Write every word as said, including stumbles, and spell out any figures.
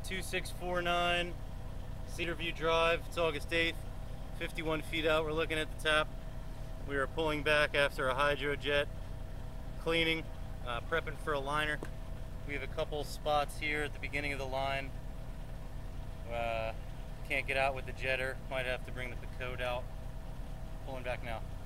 two six four nine Cedarview Drive. It's August eighth, fifty-one feet out. We're looking at the tap. We are pulling back after a hydrojet cleaning, uh, prepping for a liner. We have a couple spots here at the beginning of the line. Uh, can't get out with the jetter. Might have to bring the Picot out. Pulling back now.